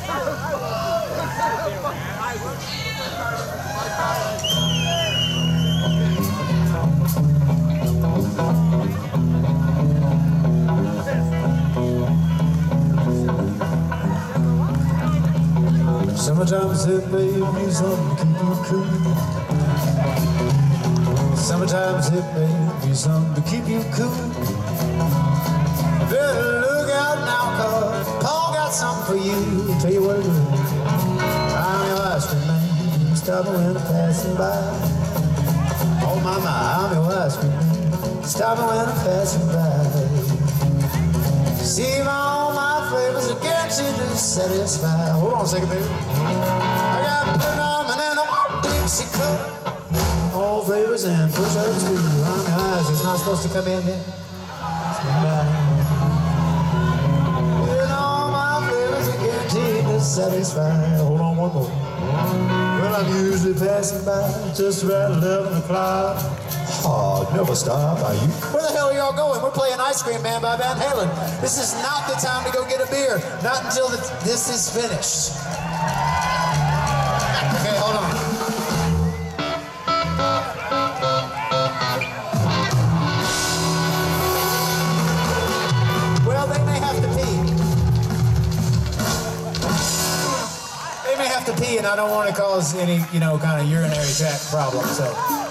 Sometimes it may be something to keep you cool. Sometimes it may be something to keep you cool. Better look out now, cause Paul got something for you. Tell you what it is. I'm your ice cream man. Stop me when I'm passing by. Oh my, I'm your ice cream man. Stop me when I'm passing by. See all my flavors are guaranteed to satisfy. Hold on a second, baby. I got banana and a Dixie cup. All flavors and push up too. On the eyes, it's not supposed to come in there. And all my flavors are guaranteed to satisfy. Hold on one more. Well, I'm usually passing by just about 11 o'clock. Oh, never stop, are you? Where the hell are y'all going? We're playing Ice Cream Man by Van Halen. This is not the time to go get a beer. Not until this is finished. Okay, hold on. Well, they may have to pee. They may have to pee, and I don't want to cause any, kind of urinary tract problem, so...